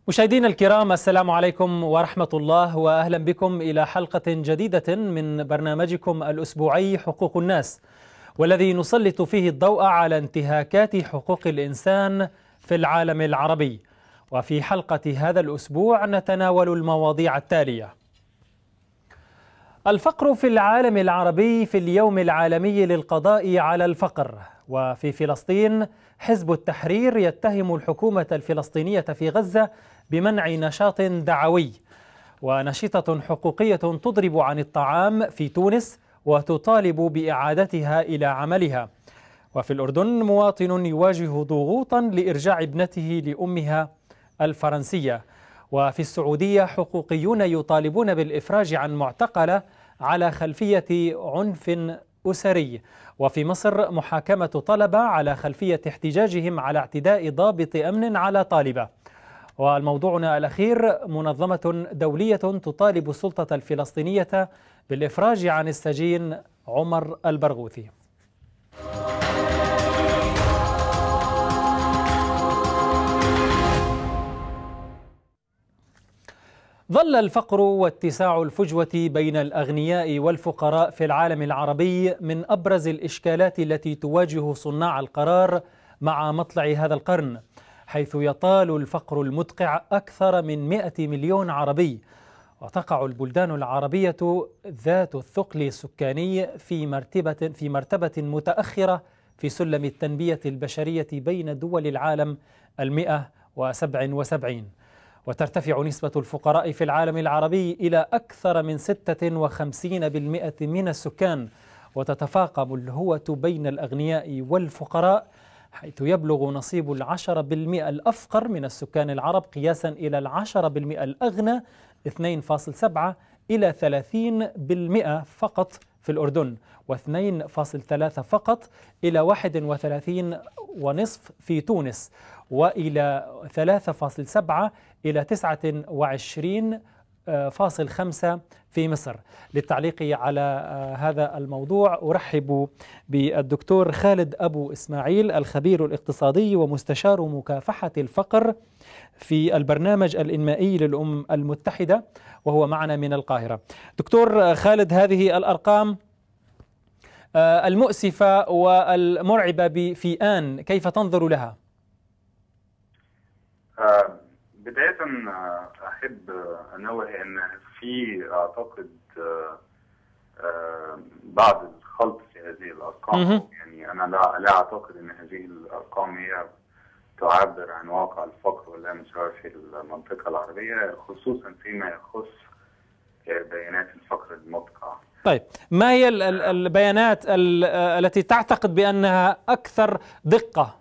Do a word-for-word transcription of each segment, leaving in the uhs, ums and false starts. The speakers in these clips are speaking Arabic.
مشاهدينا الكرام، السلام عليكم ورحمة الله، وأهلا بكم إلى حلقة جديدة من برنامجكم الأسبوعي حقوق الناس، والذي نسلط فيه الضوء على انتهاكات حقوق الإنسان في العالم العربي. وفي حلقة هذا الأسبوع نتناول المواضيع التالية: الفقر في العالم العربي في اليوم العالمي للقضاء على الفقر. وفي فلسطين حزب التحرير يتهم الحكومة الفلسطينية في غزة بمنع نشاط دعوي. ونشيطة حقوقية تضرب عن الطعام في تونس وتطالب بإعادتها إلى عملها. وفي الأردن مواطن يواجه ضغوطا لإرجاع ابنته لأمها الفرنسية. وفي السعودية حقوقيون يطالبون بالإفراج عن معتقلة على خلفية عنف أسري. وفي مصر محاكمة طلبة على خلفية احتجاجهم على اعتداء ضابط أمن على طالبة. والموضوعنا الأخير: منظمة دولية تطالب السلطة الفلسطينية بالإفراج عن السجين عمر البرغوثي. ظل الفقر واتساع الفجوة بين الأغنياء والفقراء في العالم العربي من أبرز الإشكالات التي تواجه صناع القرار مع مطلع هذا القرن، حيث يطال الفقر المدقع أكثر من مئة مليون عربي. وتقع البلدان العربية ذات الثقل السكاني في مرتبة في مرتبة متأخرة في سلم التنمية البشرية بين دول العالم المئة وسبع وسبعين. وترتفع نسبة الفقراء في العالم العربي إلى أكثر من ستة وخمسين بالمئة من السكان. وتتفاقم الهوة بين الأغنياء والفقراء، حيث يبلغ نصيب العشرة بالمئة الأفقر من السكان العرب قياسا إلى العشرة بالمئة الأغنى اثنين فاصلة سبعة إلى ثلاثين بالمئة فقط في الأردن، واثنين فاصلة ثلاثة فقط إلى واحد وثلاثين ونصف في تونس، وإلى ثلاثة فاصلة سبعة إلى تسعة وعشرين فاصل خمسة في مصر. للتعليق على هذا الموضوع أرحب بالدكتور خالد أبو إسماعيل، الخبير الاقتصادي ومستشار مكافحة الفقر في البرنامج الإنمائي للأمم المتحدة، وهو معنا من القاهرة. دكتور خالد، هذه الأرقام المؤسفة والمرعبة في آن كيف تنظر لها؟ بداية أحب أنوه أن في أعتقد بعض الخلط في هذه الأرقام. يعني أنا لا, لا أعتقد أن هذه الأرقام هي تعبر عن واقع الفقر واللامساواة في المنطقة العربية، خصوصا فيما يخص بيانات الفقر المدقع. طيب، ما هي البيانات التي تعتقد بأنها أكثر دقة؟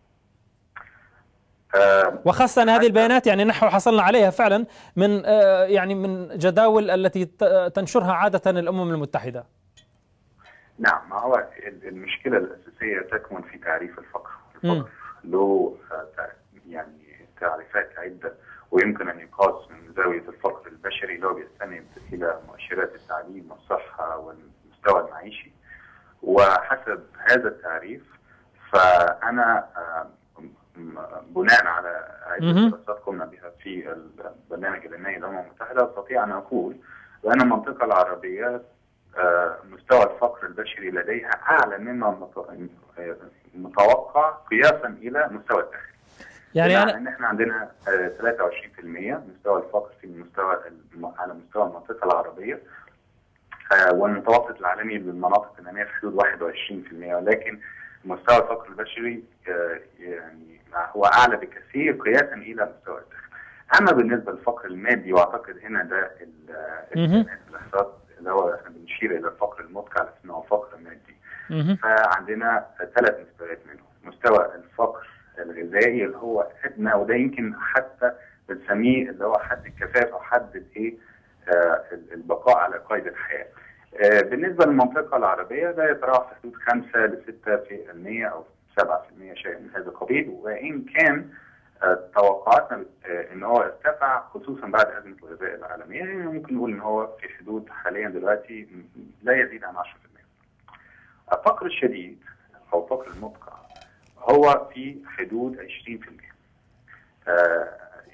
وخاصة هذه البيانات يعني نحن حصلنا عليها فعلا من يعني من جداول التي تنشرها عادة الأمم المتحدة. نعم، ما هو المشكلة الأساسية تكمن في تعريف الفقر. الفقر له يعني تعريفات عدة، ويمكن أن يقاس من زاوية الفقر البشري اللي هو بيستند إلى مؤشرات التعليم والصحة والمستوى المعيشي. وحسب هذا التعريف فأنا بناء على عدة دراسات قمنا بها في البرنامج الإنمائي للأمم المتحدة، أستطيع أن أقول بأن المنطقة العربية مستوى الفقر البشري لديها أعلى مما متوقع قياسا إلى مستوى الدخل. يعني أنا... إن إحنا عندنا ثلاثة وعشرين بالمئة مستوى الفقر في المستوى على مستوى المنطقة العربية، والمتوسط العالمي للمناطق النامية في حدود واحد وعشرين بالمئة، ولكن مستوى الفقر البشري يعني هو أعلى بكثير قياسا إلى مستوى الدخل. أما بالنسبة للفقر المادي، وأعتقد هنا ده الإحصاءات اللي هو احنا بنشير إلى الفقر المدقع لكنه هو فقر مادي. فعندنا ثلاث مستويات منه: مستوى الفقر الغذائي اللي هو أدنى، وده يمكن حتى بنسميه اللي هو حد الكفاف أو حد الإيه آه البقاء على قيد الحياة. آه بالنسبة للمنطقة العربية ده يتراوح في حدود خمسة لستة في المية أو سبعة في المية شيء من هذا القبيل، وإن كان آه توقعاتنا آه إن هو ارتفع خصوصا بعد أزمة الغذاء العالمية. يعني ممكن نقول إن هو في حدود حاليا دلوقتي لا يزيد عن عشرة بالمئة. الفقر الشديد أو الفقر المدقع هو في حدود عشرين بالمئة. آه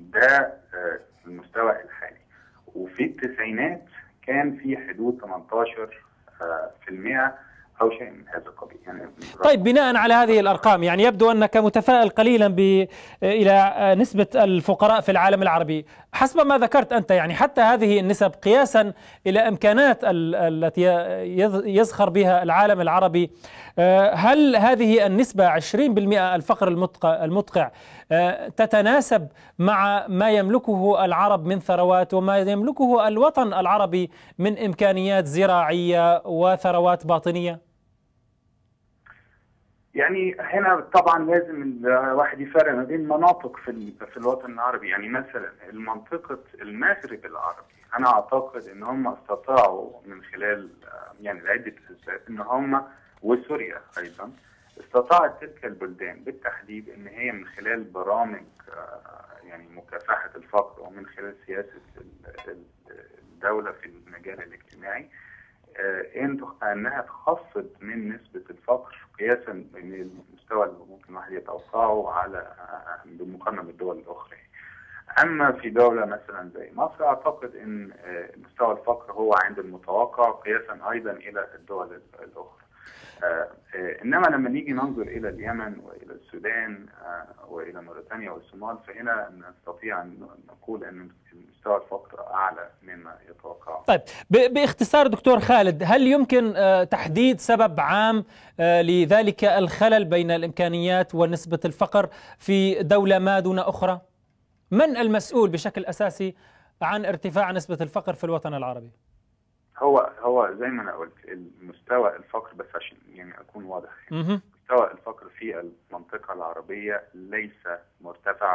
ده المستوى الحالي. وفي التسعينات كان في حدود ثمانية عشر بالمئة أو شيء من هذا القبيل. يعني طيب بناء على هذه الأرقام يعني يبدو أنك متفائل قليلا ب إلى نسبة الفقراء في العالم العربي حسب ما ذكرت أنت، يعني حتى هذه النسب قياسا إلى إمكانات التي يزخر بها العالم العربي، هل هذه النسبة عشرين بالمئة الفقر المدقع تتناسب مع ما يملكه العرب من ثروات وما يملكه الوطن العربي من إمكانيات زراعية وثروات باطنية؟ يعني هنا طبعا لازم الواحد يفرق ما بين مناطق في في الوطن العربي. يعني مثلا المنطقة المغرب العربي انا اعتقد ان هم استطاعوا من خلال يعني عدة اسباب ان هم، وسوريا ايضا، استطاعت تلك البلدان بالتحديد ان هي من خلال برامج يعني مكافحة الفقر ومن خلال سياسة الدولة في المجال الاجتماعي انها تخفض من نسبة الفقر قياسا من المستوى اللي ممكن الواحد يتوقعه على بالمقارنة بالدول الأخرى. أما في دولة مثلا زي مصر أعتقد أن مستوى الفقر هو عند المتوقع قياسا أيضا إلى الدول الأخرى. إنما لما نيجي ننظر إلى اليمن وإلى السودان وإلى موريتانيا والصومال فهنا نستطيع أن نقول أن مستوى الفقر أعلى مما يتوقع. طيب باختصار دكتور خالد، هل يمكن تحديد سبب عام لذلك الخلل بين الإمكانيات ونسبة الفقر في دولة ما دون أخرى؟ من المسؤول بشكل أساسي عن ارتفاع نسبة الفقر في الوطن العربي؟ هو هو زي ما انا قلت المستوى الفقر، بس عشان يعني اكون واضح، يعني مستوى الفقر في المنطقه العربيه ليس مرتفع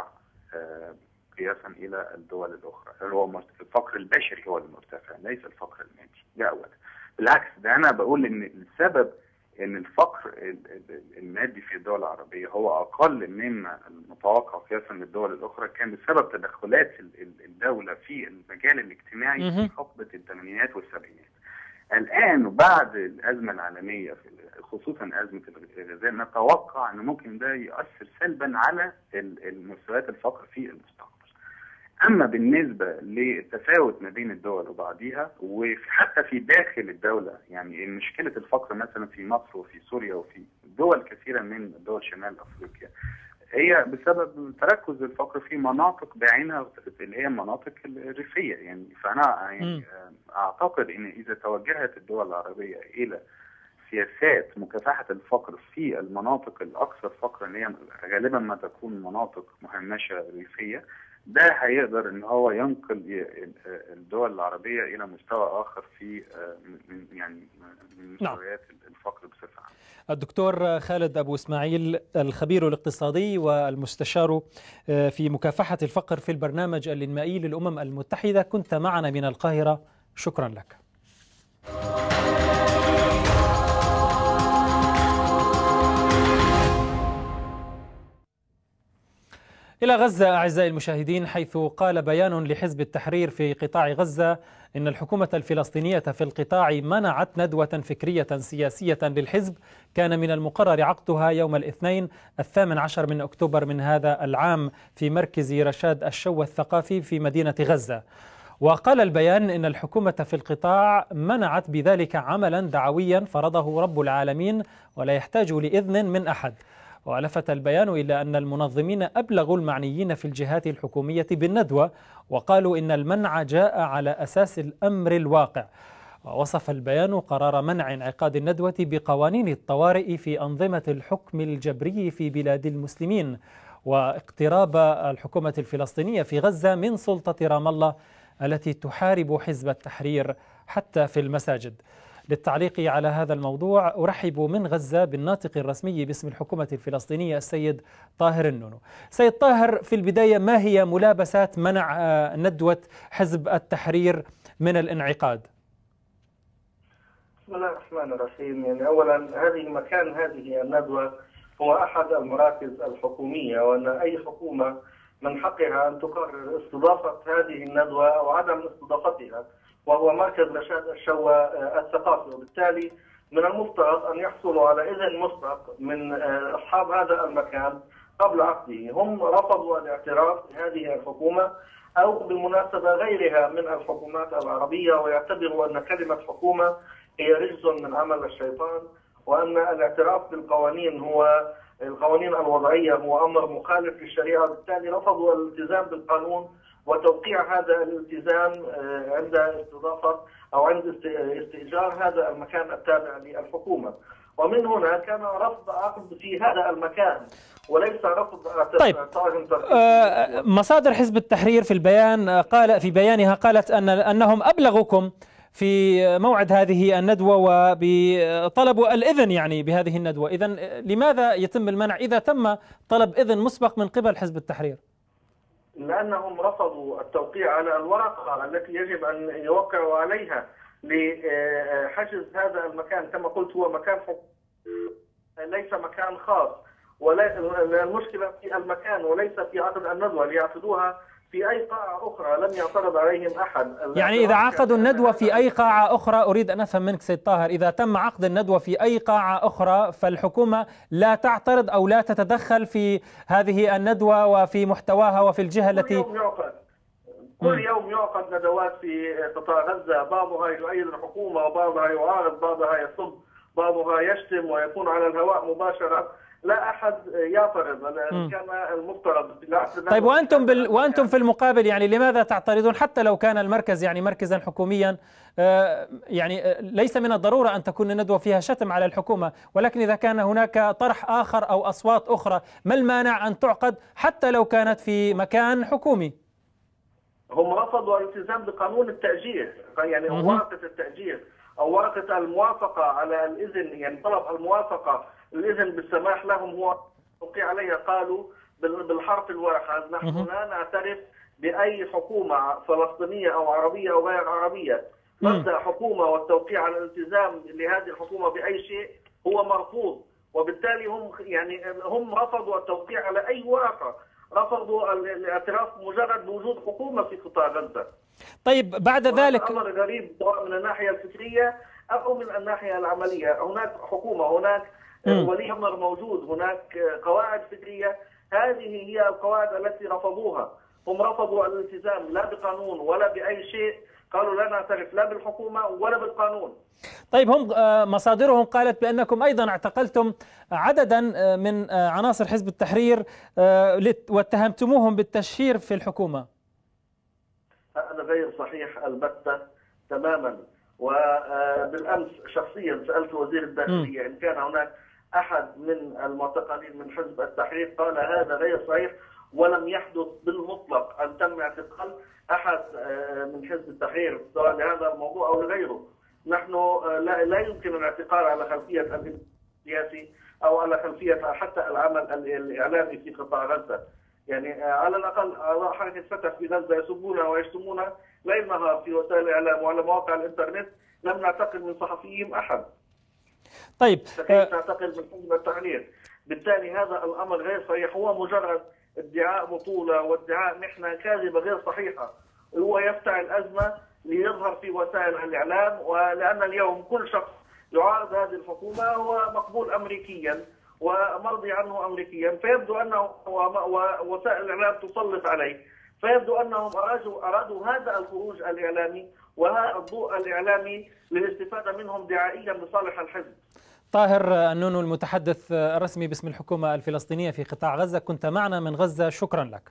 قياسا الى الدول الاخرى. هو الفقر البشري هو المرتفع ليس الفقر المادي، ده اولا. بالعكس، ده انا بقول ان السبب ان الفقر المادي في الدول العربيه هو اقل مما المتوقع قياسا للدول الاخرى كان بسبب تدخلات الدوله في المجال الاجتماعي في حقبه الثمانينات والسبعينات. الان وبعد الازمه العالميه خصوصا ازمه الغذاء نتوقع ان ممكن ده يؤثر سلبا على مستويات الفقر في المستقبل. اما بالنسبه للتفاوت ما بين الدول وبعضها وحتى في داخل الدوله، يعني مشكله الفقر مثلا في مصر وفي سوريا وفي دول كثيره من دول شمال افريقيا هي بسبب تركز الفقر في مناطق بعينها اللي هي المناطق الريفيه. يعني فانا يعني اعتقد ان اذا توجهت الدول العربيه الى سياسات مكافحه الفقر في المناطق الاكثر فقرا اللي هي غالبا ما تكون مناطق مهمشه ريفيه، ده هيقدر ان هو ينقل الدول العربيه الى مستوى اخر في يعني من مستويات الفقر بصفه عامه. الدكتور خالد أبو إسماعيل، الخبير الاقتصادي والمستشار في مكافحة الفقر في البرنامج الإنمائي للأمم المتحدة، كنت معنا من القاهرة، شكرا لك. إلى غزة أعزائي المشاهدين، حيث قال بيان لحزب التحرير في قطاع غزة إن الحكومة الفلسطينية في القطاع منعت ندوة فكرية سياسية للحزب كان من المقرر عقدها يوم الاثنين الثامن عشر من أكتوبر من هذا العام في مركز رشاد الشو الثقافي في مدينة غزة. وقال البيان إن الحكومة في القطاع منعت بذلك عملا دعويا فرضه رب العالمين ولا يحتاج لإذن من أحد. ولفت البيان إلى أن المنظمين أبلغوا المعنيين في الجهات الحكومية بالندوة وقالوا إن المنع جاء على أساس الأمر الواقع. ووصف البيان قرار منع انعقاد الندوة بقوانين الطوارئ في أنظمة الحكم الجبري في بلاد المسلمين واقتراب الحكومة الفلسطينية في غزة من سلطة رام الله التي تحارب حزب التحرير حتى في المساجد. للتعليق على هذا الموضوع أرحب من غزة بالناطق الرسمي باسم الحكومة الفلسطينية السيد طاهر النونو. سيد طاهر، في البداية ما هي ملابسات منع ندوة حزب التحرير من الانعقاد؟ بسم الله الرحمن الرحيم. يعني أولا هذه مكان هذه الندوة هو أحد المراكز الحكومية، وأن أي حكومة من حقها أن تقرر استضافة هذه الندوة أو عدم استضافتها، وهو مركز رشاد الشو الثقافي، وبالتالي من المفترض أن يحصلوا على إذن مسبق من أصحاب هذا المكان قبل عقده. هم رفضوا الاعتراف بهذه الحكومة أو بالمناسبة غيرها من الحكومات العربية، ويعتبروا أن كلمة حكومة هي رجز من عمل الشيطان، وأن الاعتراف بالقوانين هو القوانين الوضعية هو أمر مخالف للشريعة، بالتالي رفضوا الالتزام بالقانون وتوقيع هذا الالتزام عند استضافة أو عند استئجار هذا المكان التابع للحكومة. ومن هنا كان رفض عقد في هذا المكان وليس رفض. طيب آه مصادر حزب التحرير في البيان قال في بيانها قالت أن أنهم أبلغوكم في موعد هذه الندوة وطلبوا الإذن يعني بهذه الندوة. إذن لماذا يتم المنع إذا تم طلب إذن مسبق من قبل حزب التحرير؟ لأنهم رفضوا التوقيع على الورقة التي يجب أن يوقعوا عليها لحجز هذا المكان. كما قلت هو مكان ليس مكان خاص، ولا المشكلة في المكان وليس في عقد الندوة. ليعقدوها في أي قاعة أخرى لم يعترض عليهم أحد. يعني إذا عقدوا الندوة في أي قاعة أخرى، أريد أن أفهم منك سيد طاهر، إذا تم عقد الندوة في أي قاعة أخرى فالحكومة لا تعترض أو لا تتدخل في هذه الندوة وفي محتواها وفي الجهة كل التي يوم يعقد كل يوم يعقد ندوات في قطاع غزة، بعضها يؤيد الحكومة وبعضها يعارض، بعضها يصب، بعضها يشتم ويكون على الهواء مباشرة، لا أحد يعترض. كان المفترض. طيب وأنتم بال... وأنتم في المقابل يعني لماذا تعترضون حتى لو كان المركز يعني مركزا حكوميا؟ آه يعني ليس من الضرورة أن تكون الندوة فيها شتم على الحكومة، ولكن إذا كان هناك طرح آخر أو أصوات أخرى ما المانع أن تعقد حتى لو كانت في مكان حكومي؟ هم رفضوا الالتزام بقانون التأجير، يعني ورقة التأجير أو ورقة الموافقة على الإذن، يعني طلب الموافقة الإذن بالسماح لهم هو توقيع عليها. قالوا بالحرف الواحد نحن لا نعترف بأي حكومة فلسطينية أو عربية أو غير عربية. مبدأ حكومة والتوقيع على الالتزام لهذه الحكومة بأي شيء هو مرفوض، وبالتالي هم يعني هم رفضوا التوقيع على أي ورقة، رفضوا الاعتراف مجرد بوجود حكومة في قطاع غزة. طيب بعد ذلك أمر غريب سواء من الناحية الفكرية أو من الناحية العملية. هناك حكومة، هناك ولي أمر موجود، هناك قواعد فكرية، هذه هي القواعد التي رفضوها. هم رفضوا الالتزام لا بقانون ولا بأي شيء، قالوا لا نعترف لا بالحكومة ولا بالقانون. طيب هم مصادرهم قالت بأنكم أيضا اعتقلتم عددا من عناصر حزب التحرير واتهمتموهم بالتشهير في الحكومة. هذا غير صحيح البتة تماما. وبالأمس شخصيا سألت وزير الداخلية إن كان هناك أحد من المعتقلين من حزب التحرير، قال هذا غير صحيح، ولم يحدث بالمطلق أن تم اعتقال أحد من حزب التحرير سواء لهذا الموضوع أو لغيره. نحن لا, لا يمكن الاعتقال على خلفية السياسي أو على خلفية حتى العمل الإعلامي في قطاع غزة. يعني على الأقل أعضاء حركة فتح في غزة يسبونا ويشتمونا ليل نهار في وسائل الإعلام وعلى مواقع الإنترنت، لم نعتقل من صحفيهم أحد. طيب كيف نعتقل من حزب التحرير؟ بالتالي هذا الأمر غير صحيح، هو مجرد ادعاء بطولة وادعاء محنة كاذبة غير صحيحة. هو يفتعل أزمة ليظهر في وسائل الإعلام، ولأن اليوم كل شخص يعارض هذه الحكومة هو مقبول أمريكيا ومرضي عنه أمريكيا، فيبدو أنه وسائل الإعلام تسلط عليه، فيبدو أنهم أرادوا, أرادوا هذا الخروج الإعلامي وهذا الضوء الإعلامي للاستفادة منهم دعائيا لصالح الحزب. طاهر النونو المتحدث الرسمي باسم الحكومة الفلسطينية في قطاع غزة، كنت معنا من غزة، شكرا لك.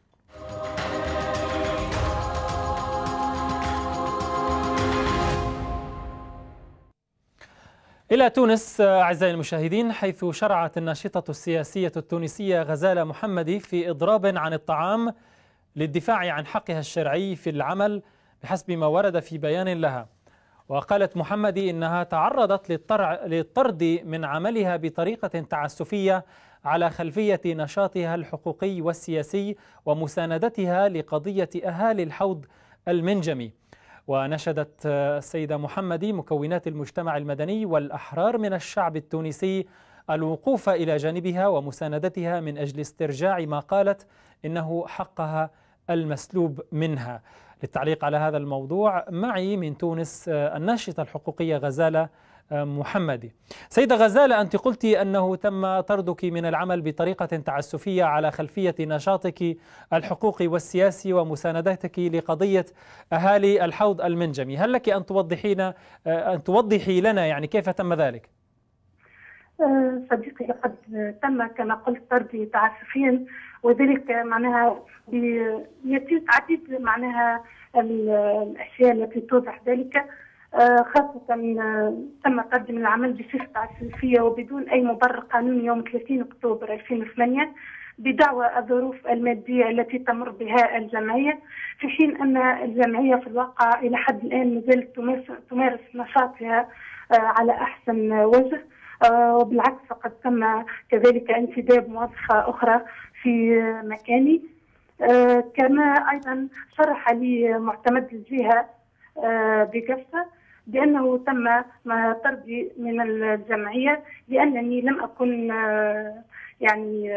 إلى تونس أعزائي المشاهدين، حيث شرعت الناشطة السياسية التونسية غزالة محمدي في إضراب عن الطعام للدفاع عن حقها الشرعي في العمل بحسب ما ورد في بيان لها. وقالت محمدي إنها تعرضت للطرد من عملها بطريقة تعسفية على خلفية نشاطها الحقوقي والسياسي ومساندتها لقضية أهالي الحوض المنجمي. ونشدت السيدة محمدي مكونات المجتمع المدني والأحرار من الشعب التونسي الوقوف إلى جانبها ومساندتها من أجل استرجاع ما قالت إنه حقها المسلوب منها. للتعليق على هذا الموضوع معي من تونس الناشطة الحقوقية غزالة محمدي. سيدة غزالة، أنت قلت أنه تم طردك من العمل بطريقة تعسفية على خلفية نشاطك الحقوقي والسياسي ومساندتك لقضية أهالي الحوض المنجمي. هل لك أن توضحين أن توضحي لنا يعني كيف تم ذلك؟ صديقي، لقد تم كما قلت طردي تعسفيا، وذلك معناها يتم عديد معناها الاشياء التي توضح ذلك، خاصة تم طردي من العمل بصفة تعسفية وبدون أي مبرر قانوني يوم ثلاثين أكتوبر ألفين وثمانية بدعوى الظروف المادية التي تمر بها الجمعية، في حين أن الجمعية في الواقع إلى حد الآن ما زالت تمارس نشاطها على أحسن وجه، وبالعكس فقد تم كذلك انتداب موظفة أخرى في مكاني. كما أيضا شرح لي معتمد الجهة بقفة بأنه تم طردي من الجمعية لأنني لم أكن يعني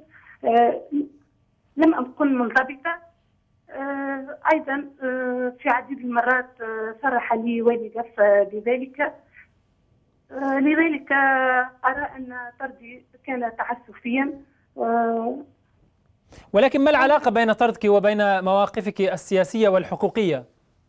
لم أكن منضبطة. أيضا في عديد المرات صرح لي والي قفة بذلك، لذلك أرى أن طردي كان تعسفيا. ولكن ما العلاقة بين طردك وبين مواقفك السياسية والحقوقية؟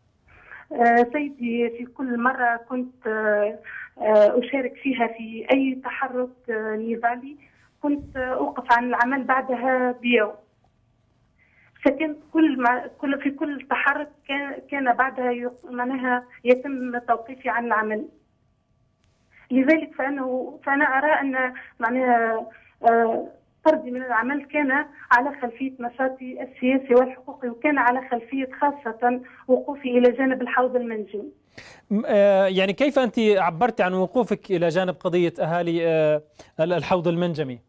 سيدي، في كل مرة كنت أشارك فيها في أي تحرك نضالي كنت أوقف عن العمل بعدها بيوم، فكان كل ما كل في كل تحرك كان كان بعدها معناها يتم توقيفي عن العمل. لذلك فأنه فأنا أرى أن معناها طردي من العمل كان على خلفية نشاطي السياسي والحقوقي، وكان على خلفية خاصة وقوفي إلى جانب الحوض المنجمي. يعني كيف أنت عبرت عن وقوفك إلى جانب قضية أهالي الحوض المنجمي؟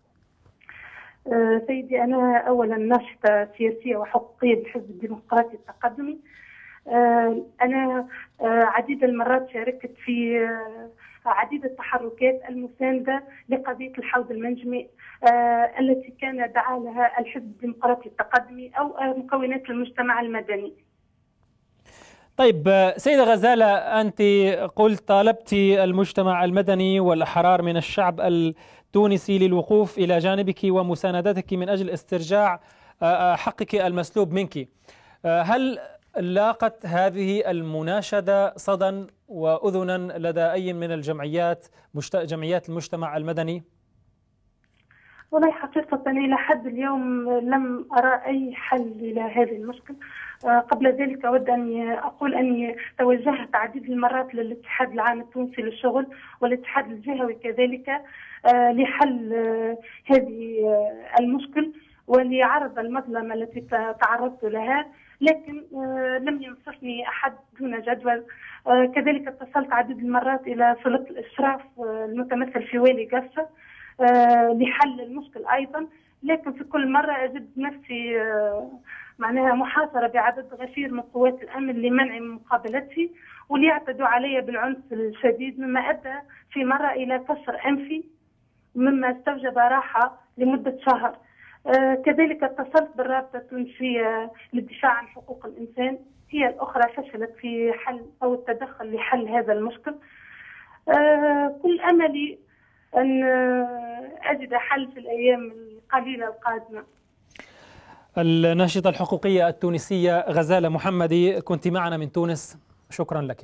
سيدي، أنا أولا ناشطة سياسية وحقوقية بالحزب الديمقراطي التقدمي. أنا عديد المرات شاركت في عديد التحركات المساندة لقضية الحوض المنجمي التي كان دعا لها الحزب الديمقراطي التقدمي أو مكونات المجتمع المدني. طيب سيدة غزالة، أنت قلت طالبت المجتمع المدني والأحرار من الشعب التونسي للوقوف إلى جانبك ومساندتك من أجل استرجاع حقك المسلوب منك. هل لاقت هذه المناشدة صدى وأذنا لدى أي من الجمعيات جمعيات المجتمع المدني؟ والله حقيقة إلى حد اليوم لم أرى أي حل إلى هذه المشكلة. قبل ذلك أود أن أقول أني توجهت عديد المرات للاتحاد العام التونسي للشغل والاتحاد الجهوي كذلك لحل هذه المشكلة ولعرض المظلمة التي تعرضت لها، لكن لم ينصفني أحد دون جدول. كذلك اتصلت عديد المرات إلى سلطة الإشراف المتمثل في والي قفة لحل المشكل أيضا، لكن في كل مرة أجد نفسي معناها محاصرة بعدد غفير من قوات الأمن لمنع مقابلتي وليعتدوا علي بالعنف الشديد، مما أدى في مرة إلى كسر أنفي مما استوجب راحة لمدة شهر. آه كذلك اتصلت بالرابطة التونسية للدفاع عن حقوق الإنسان، هي الأخرى فشلت في حل أو التدخل لحل هذا المشكل. آه كل أملي أن أجد حل في الأيام القليلة القادمة. الناشطة الحقوقية التونسية غزالة محمدي، كنت معنا من تونس، شكرا لك.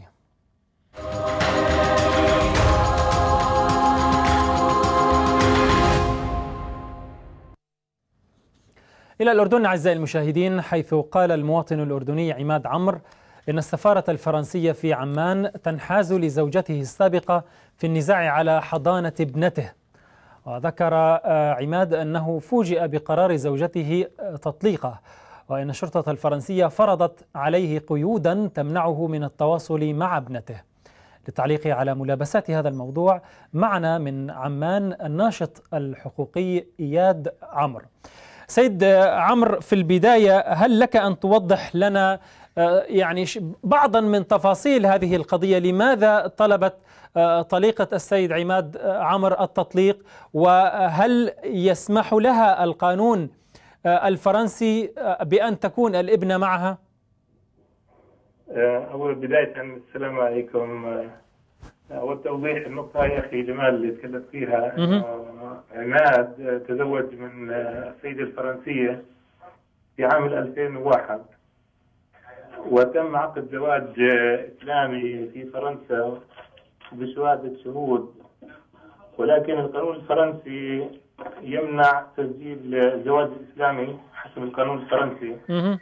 إلى الأردن أعزائي المشاهدين، حيث قال المواطن الأردني عماد عمرو إن السفارة الفرنسية في عمان تنحاز لزوجته السابقة في النزاع على حضانة ابنته. وذكر عماد أنه فوجئ بقرار زوجته تطليقه، وإن الشرطة الفرنسية فرضت عليه قيودا تمنعه من التواصل مع ابنته. للتعليق على ملابسات هذا الموضوع معنا من عمان الناشط الحقوقي إياد عمرو. سيد عمرو، في البداية هل لك أن توضح لنا يعني بعضا من تفاصيل هذه القضية؟ لماذا طلبت طليقة السيد عماد عمرو التطليق، وهل يسمح لها القانون الفرنسي بأن تكون الابنة معها؟ أول بداية السلام عليكم والتوضيح النقطة يا أخي جمال اللي تكلمت فيها، إنه عماد تزوج من السيدة الفرنسية في عام ألفين وواحد، وتم عقد زواج إسلامي في فرنسا بشهادة شهود، ولكن القانون الفرنسي يمنع تسجيل الزواج الإسلامي حسب القانون الفرنسي.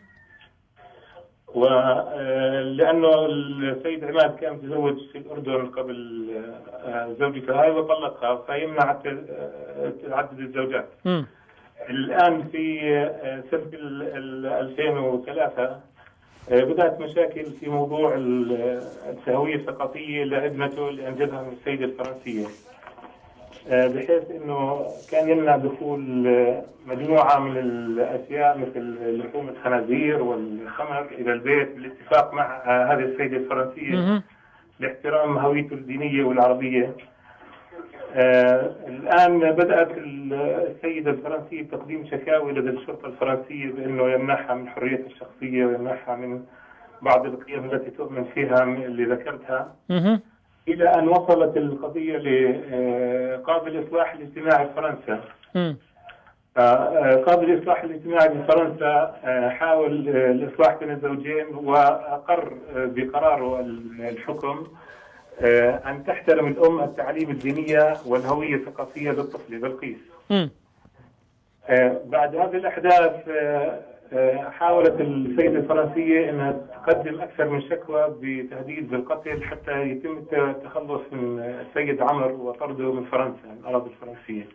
ولأنه السيد عماد كان متزوج في الأردن قبل زوجته هاي وطلقها، فيمنع تعدد الزوجات. م. الآن في سنة ألفين وثلاثة بدأت مشاكل في موضوع الهوية الثقافية لابنته اللي أنجبها من السيدة الفرنسية، بحيث انه كان يمنع دخول مجموعه من الاشياء مثل لحوم الخنازير والخمر الى البيت بالاتفاق مع هذه السيده الفرنسيه لاحترام هويته الدينيه والعربيه. آه الان بدات السيده الفرنسيه بتقديم شكاوي لدى الشرطه الفرنسيه بانه يمنحها من حريتها الشخصيه ويمنحها من بعض القيم التي تؤمن فيها اللي ذكرتها، إلى أن وصلت القضية لقاضي الإصلاح الاجتماعي في فرنسا. قاضي الإصلاح الاجتماعي في فرنسا حاول الإصلاح بين الزوجين وأقر بقراره الحكم أن تحترم الأم التعاليم الدينية والهوية الثقافية للطفل بلقيس. بعد هذه الأحداث حاولت السيدة الفرنسية أنها تقدم أكثر من شكوى بتهديد بالقتل حتى يتم التخلص من السيد عمر وطرده من فرنسا، من الأراضي الفرنسية.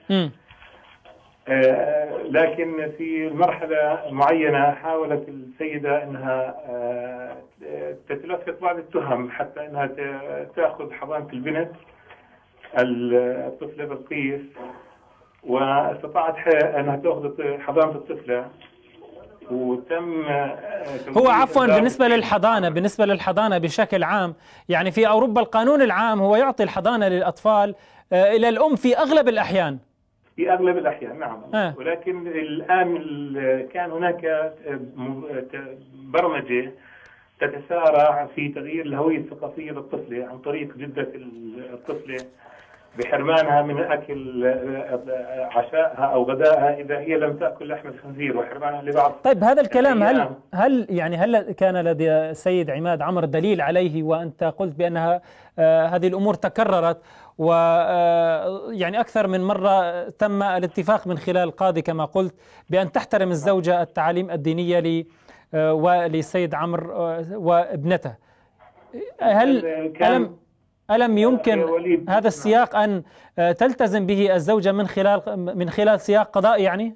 آه لكن في مرحلة معينة حاولت السيدة أنها آه تتلفت بعض التهم حتى أنها تأخذ حضانة البنت الطفلة بلقيس، واستطاعت أنها تأخذ حضانة الطفلة. وتم هو عفوا بالنسبة للحضانة بالنسبة للحضانة بشكل عام، يعني في أوروبا القانون العام هو يعطي الحضانة للأطفال إلى الأم في أغلب الأحيان. في أغلب الأحيان نعم. آه. ولكن الآن كان هناك برمجة تتسارع في تغيير الهوية الثقافية للطفلة عن طريق جدة الطفلة بحرمانها من أكل عشائها أو غدائها إذا هي لم تأكل لحم الخنزير، وحرمانها لبعض. طيب هذا الكلام هل هل يعني هل كان لدى السيد عماد عمر دليل عليه؟ وأنت قلت بأنها آه هذه الأمور تكررت و آه يعني أكثر من مرة تم الاتفاق من خلال القاضي كما قلت بأن تحترم الزوجة التعاليم الدينية ل آه وللسيد عمر آه وابنته. هل ألم ألم يمكن هذا السياق أن تلتزم به الزوجة من خلال من خلال سياق قضائي يعني؟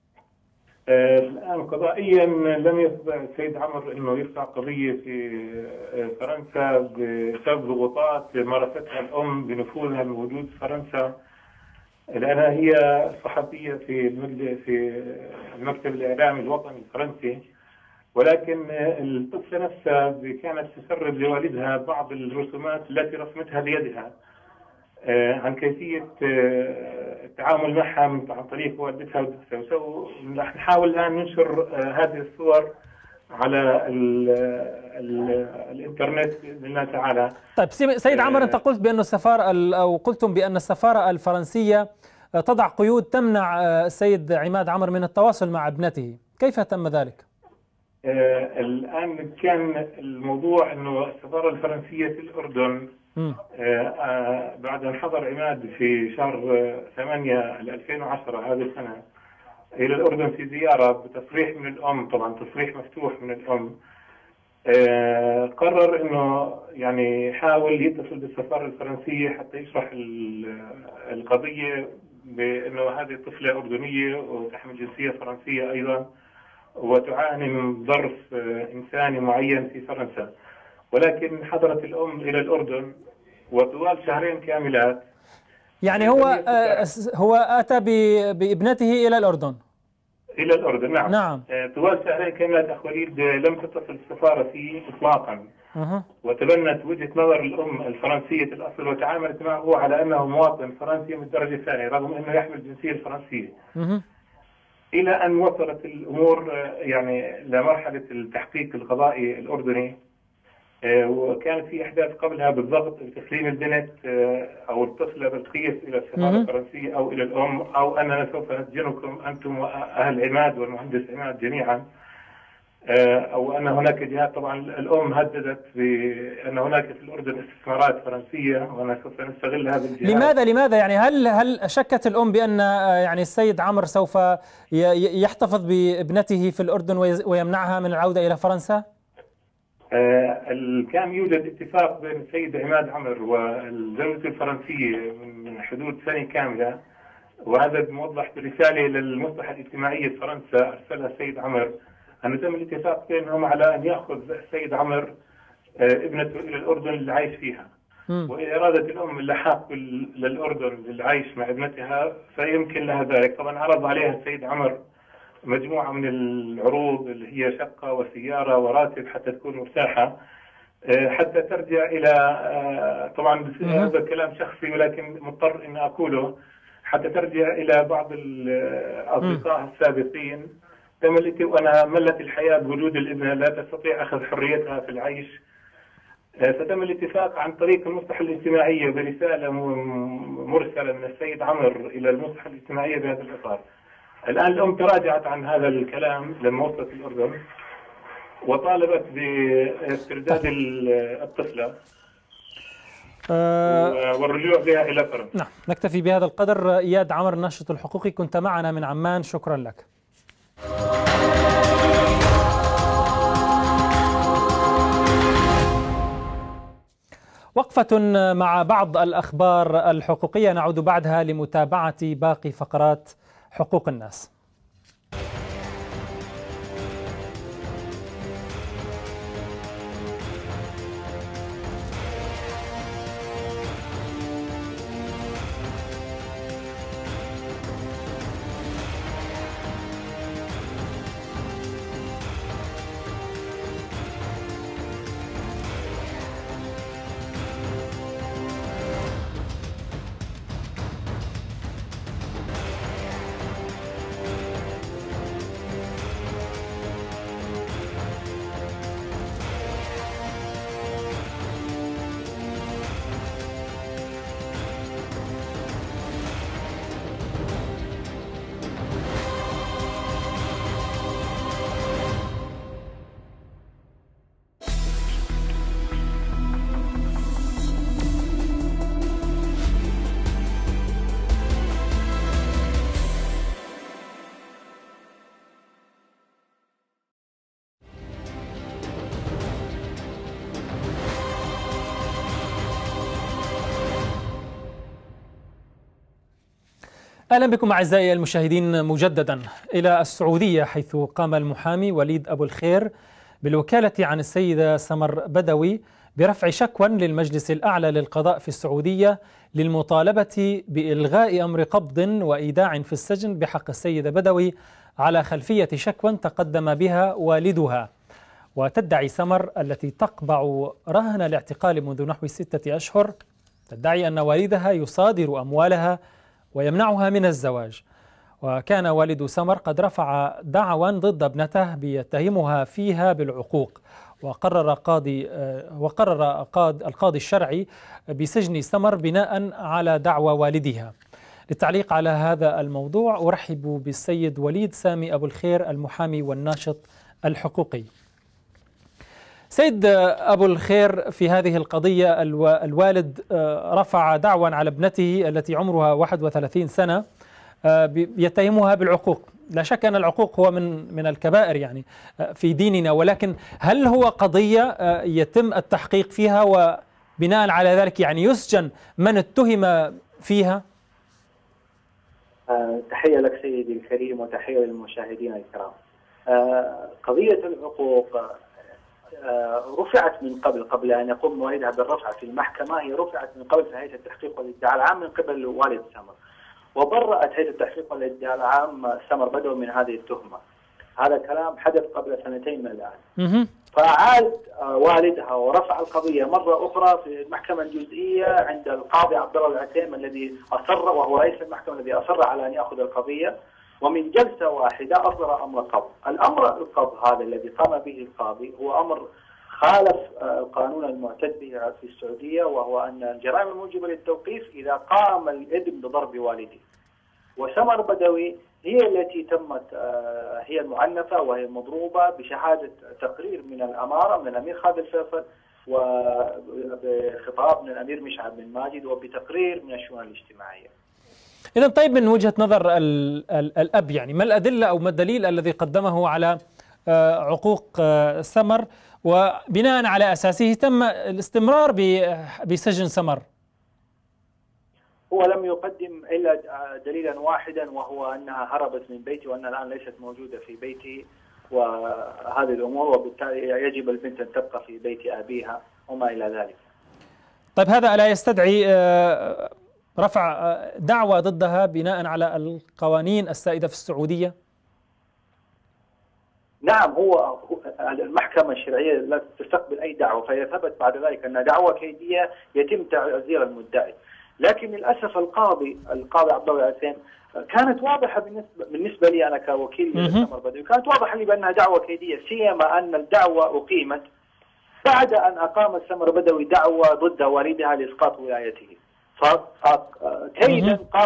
الآن قضائيا لم يستطع السيد عمر أنه يرفع قضية في فرنسا بسبب ضغوطات مارستها الأم بنفوذها الموجود في فرنسا، لأنها هي صحفية في في المكتب الإعلامي الوطني الفرنسي. ولكن الطفلة نفسها كانت تسرب لوالدها بعض الرسومات التي رسمتها بيدها عن كيفية التعامل معها عن طريق والدتها ودتها. نحن نحاول الآن ننشر هذه الصور على ال ال الإنترنت بإذن الله تعالى. طيب سيد عمر، أنت قلت بأن السفارة أو قلتم بأن السفارة الفرنسية تضع قيود تمنع السيد عماد عمر من التواصل مع ابنته، كيف تم ذلك؟ آه الآن كان الموضوع أنه السفارة الفرنسية في الأردن آه آه بعد أن حضر عماد في شهر ثمانية ألفين وعشرة هذه السنة إلى الأردن في زيارة بتصريح من الأم، طبعا تصريح مفتوح من الأم، آه قرر أنه يعني يحاول يتصل بالسفارة الفرنسية حتى يشرح القضية بأنه هذه طفلة أردنية وتحمل جنسية فرنسية أيضا وتعاني من ظرف إنساني معين في فرنسا. ولكن حضرت الأم إلى الأردن وطوال شهرين كاملات. يعني هو هو أتى بابنته إلى الأردن. إلى الأردن نعم. نعم. طوال شهرين كاملات أخ وليد لم تتصل السفارة فيه إطلاقا. أه. وتبنت وجهة نظر الأم الفرنسية الأصل وتعاملت معه على أنه مواطن فرنسي من الدرجة الثانية رغم أنه يحمل الجنسية الفرنسية. أه. إلى أن وصلت الأمور يعني لمرحلة التحقيق القضائي الأردني، وكانت في احداث قبلها بالضبط تسليم البنت او الطفله بلقيس الى السفاره الفرنسيه او الى الام، او اننا سوف نسجنكم انتم واهل عماد والمهندس عماد جميعا، او ان هناك جهات. طبعا الام هددت بان هناك في الاردن استثمارات فرنسيه وأنا سوف نستغل هذه الجهات. لماذا لماذا يعني هل هل شكت الام بان يعني السيد عمرو سوف يحتفظ بابنته في الاردن ويمنعها من العوده الى فرنسا؟ كان يوجد اتفاق بين السيد عماد عمرو والزوجة الفرنسية من حدود سنة كاملة، وهذا موضح برسالة للمصلحة الاجتماعية في فرنسا أرسلها السيد عمرو، أنه تم الاتفاق بينهم على أن يأخذ السيد عمرو ابنته إلى الأردن للعيش فيها، وإذا أرادت الأم اللحاق للأردن للعيش مع ابنتها فيمكن لها ذلك. طبعا عرض عليها السيد عمرو مجموعة من العروض اللي هي شقة وسيارة وراتب حتى تكون مرتاحة، حتى ترجع إلى، طبعا هذا الكلام شخصي ولكن مضطر أن أقوله، حتى ترجع إلى بعض الأصدقاء السابقين تملت وأنا ملت الحياة بوجود الابن لا تستطيع أخذ حريتها في العيش. فتم الاتفاق عن طريق المصلحة الاجتماعية برسالة مرسلة من السيد عمرو إلى المصلحة الاجتماعية بهذا الإطار. الآن الأم تراجعت عن هذا الكلام لما وصلت الأردن وطالبت باسترداد الطفلة أه والرجوع بها إلى فرنسا. نعم، نكتفي بهذا القدر. إياد عمرو الناشط الحقوقي كنت معنا من عمان، شكرا لك. وقفة مع بعض الأخبار الحقوقية، نعود بعدها لمتابعة باقي فقرات حقوق الناس. أهلا بكم أعزائي المشاهدين مجددا إلى السعودية، حيث قام المحامي وليد أبو الخير بالوكالة عن السيدة سمر بدوي برفع شكوى للمجلس الأعلى للقضاء في السعودية للمطالبة بإلغاء أمر قبض وإيداع في السجن بحق السيدة بدوي على خلفية شكوى تقدم بها والدها. وتدعي سمر التي تقبع رهن الاعتقال منذ نحو ستة أشهر، تدعي أن والدها يصادر أموالها ويمنعها من الزواج. وكان والد سمر قد رفع دعوى ضد ابنته بيتهمها فيها بالعقوق، وقرر قاضي وقرر قاضي القاضي الشرعي بسجن سمر بناء على دعوى والدها. للتعليق على هذا الموضوع أرحب بالسيد وليد سامي أبو الخير المحامي والناشط الحقوقي. سيد أبو الخير، في هذه القضية الوالد رفع دعوى على ابنته التي عمرها واحد وثلاثين سنة يتهمها بالعقوق. لا شك أن العقوق هو من من الكبائر يعني في ديننا، ولكن هل هو قضية يتم التحقيق فيها وبناء على ذلك يعني يسجن من اتهم فيها؟ تحية لك سيدي الكريم وتحية للمشاهدين الكرام. قضية العقوق رفعت من قبل قبل أن يقوم والدها بالرفع في المحكمة، هي رفعت من قبل في هيئة التحقيق والادعاء العام من قبل والد سمر، وبرأت هيئة التحقيق والادعاء العام سمر بدوي من هذه التهمة. هذا الكلام حدث قبل سنتين من الآن. فعاد والدها ورفع القضية مرة أخرى في المحكمة الجزئية عند القاضي عبد الله العتيم الذي أصر، وهو رئيس المحكمة الذي أصر على أن يأخذ القضية، ومن جلسة واحدة أصدر أمر قبض. الأمر القبض هذا الذي قام به القاضي هو أمر خالف القانون المعتد به في السعودية، وهو أن الجرائم الموجبة للتوقيف إذا قام الابن بضرب والده. وسمر بدوي هي التي تمت هي المعنفة وهي المضروبة بشهادة تقرير من الأمارة من الأمير خالد الفيصل، وبخطاب من الأمير مشعل بن ماجد، وبتقرير من الشؤون الاجتماعية. إذا طيب، من وجهة نظر ال ال الأب يعني ما الأدلة أو ما الدليل الذي قدمه على عقوق سمر، وبناء على أساسه تم الاستمرار بسجن سمر؟ هو لم يقدم إلا دليلا واحدا، وهو أنها هربت من بيتي وأنها الآن ليست موجودة في بيتي وهذه الأمور، وبالتالي يجب البنت أن تبقى في بيت أبيها وما إلى ذلك. طيب هذا ألا يستدعي رفع دعوى ضدها بناء على القوانين السائدة في السعودية؟ نعم، هو المحكمة الشرعية لا تستقبل أي دعوة، فإذا ثبت بعد ذلك أن دعوة كيدية يتم تعزير المدعي. لكن للأسف القاضي القاضي عبد الله العثيم كانت واضحة بالنسبة بالنسبة لي أنا كوكيل لسمر بدوي، كانت واضحة لي بأنها دعوة كيدية، سيما أن الدعوة أقيمت بعد أن أقام سمر بدوي دعوة ضد والدها لإسقاط ولايته. فكيدا قام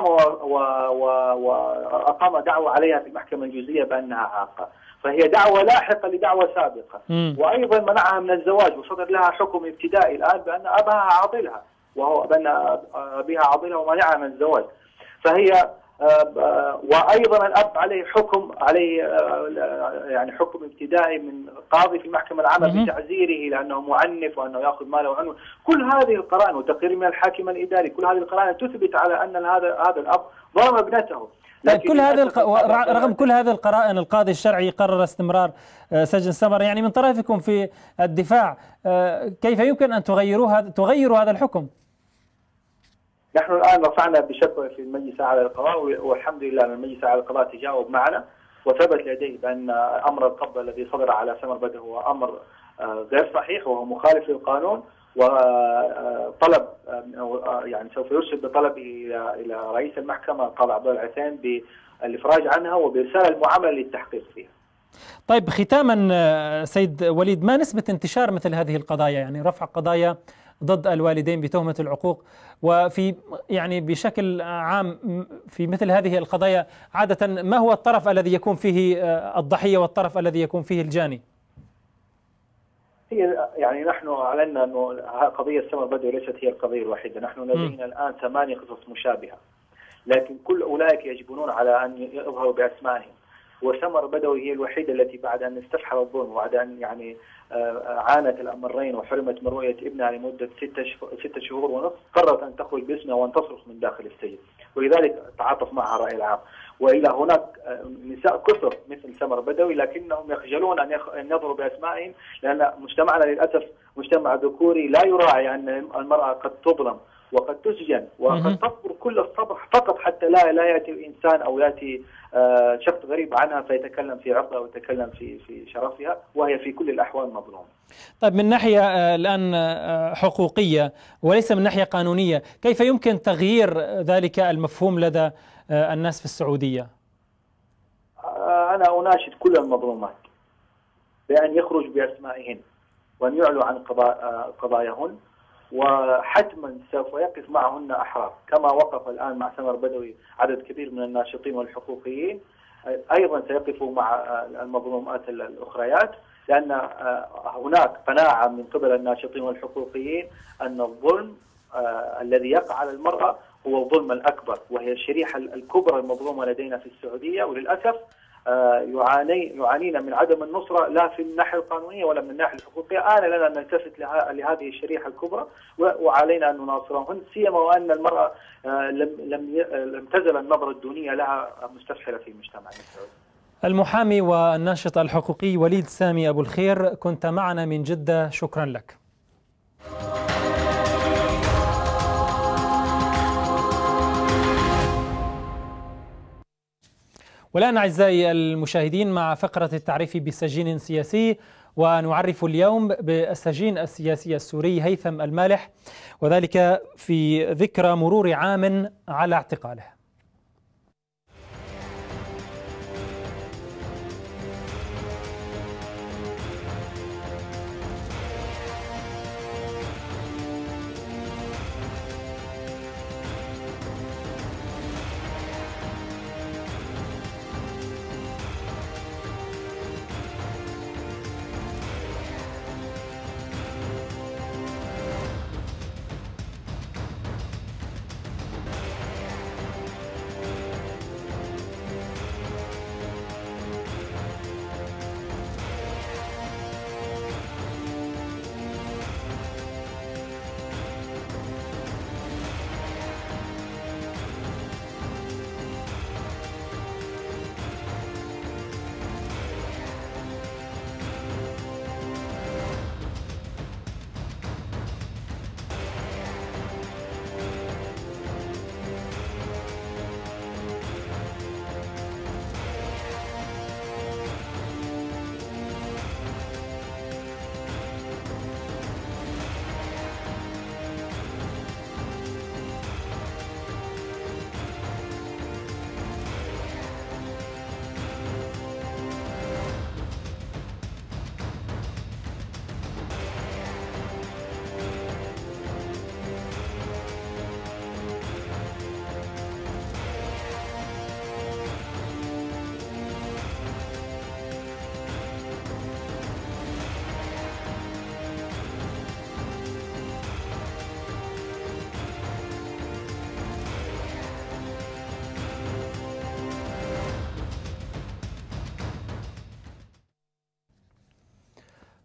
وأقام دعوة عليها في المحكمة الجزئية بأنها عاقة، فهي دعوة لاحقة لدعوة سابقة. وأيضا منعها من الزواج، وصدر لها حكم ابتدائي الآن بأن أباها عاضلها، وهو بأن أبيها عاضلها ومنعها من الزواج. فهي وأيضا الأب عليه حكم عليه يعني حكم ابتدائي من قاضي في المحكمة العامة بتعزيره لأنه معنف وأنه يأخذ ماله وعنه. كل هذه القرائن وتقرير من الحاكم الإداري، كل هذه القرائن تثبت على أن هذا هذا الأب ظلم ابنته. كل هذه الق... رغم كل هذه القرائن القاضي الشرعي قرر استمرار سجن سمر. يعني من طرفكم في الدفاع كيف يمكن أن تغيروا هذا تغيروا هذا الحكم؟ نحن الآن رفعنا بشكوى في المجلس الأعلى للقضاء، والحمد لله أن المجلس الأعلى للقضاء تجاوب معنا وثبت لديه بأن أمر القبض الذي صدر على سمر بدوي هو أمر غير صحيح وهو مخالف للقانون، وطلب يعني سوف يرسل بطلبه إلى إلى رئيس المحكمة القاضي عبد الله العثيم بالإفراج عنها وبإرسال المعاملة للتحقيق فيها. طيب ختاما سيد وليد، ما نسبة انتشار مثل هذه القضايا، يعني رفع قضايا ضد الوالدين بتهمة العقوق، وفي يعني بشكل عام في مثل هذه القضايا عادة ما هو الطرف الذي يكون فيه الضحية والطرف الذي يكون فيه الجاني؟ هي يعني نحن أعلنا أنه قضية سمر بدوي ليست هي القضية الوحيدة، نحن لدينا الآن ثمانية قصص مشابهة، لكن كل أولئك يجبنون على أن يظهروا بأسمائهم، وسمر بدوي هي الوحيدة التي بعد أن استفحل الظلم وبعد أن يعني عانت الأمرين وحرمت من رؤية ابنها لمدة ستة ستة شهور ونصف، قررت أن تخرج باسمها وأن تصرخ من داخل السجن، ولذلك تعاطف معها الرأي العام. وإلى هناك نساء كثر مثل سمر بدوي لكنهم يخجلون أن يظهروا بأسمائهم، لأن مجتمعنا للأسف مجتمع ذكوري لا يراعي أن المرأة قد تظلم وقد تسجن وقد تصبر كل الصبر فقط حتى لا لا يأتي إنسان أو يأتي شخص غريب عنها فيتكلم في عرضها ويتكلم في في شرفها، وهي في كل الأحوال مظلومة. طيب من ناحية الآن حقوقية وليس من ناحية قانونية، كيف يمكن تغيير ذلك المفهوم لدى الناس في السعودية؟ أنا أناشد كل المظلومات بأن يخرج بأسمائهن وأن يعلوا عن قضاياهن، وحتما سوف يقف معهن أحرار كما وقف الآن مع سمر بدوي عدد كبير من الناشطين والحقوقيين، أيضا سيقفوا مع المظلومات الأخريات، لأن هناك قناعة من قبل الناشطين والحقوقيين أن الظلم الذي يقع على المرأة هو الظلم الأكبر، وهي الشريحة الكبرى المظلومة لدينا في السعودية، وللأسف يعاني يعانينا من عدم النصرة لا في الناحية القانونية ولا من الناحية الحقوقية. آن لنا أن نلتفت لهذه الشريحة الكبرى وعلينا أن نناصرهن، سيما وأن المرأة لم لم لم تزل النظرة الدونية لها مستفحلة في مجتمعنا السعودي. المحامي والناشط الحقوقي وليد سامي أبو الخير، كنت معنا من جدة، شكرا لك. والآن أعزائي المشاهدين مع فقرة التعريف بسجين سياسي، ونعرف اليوم بالسجين السياسي السوري هيثم المالح، وذلك في ذكرى مرور عام على اعتقاله.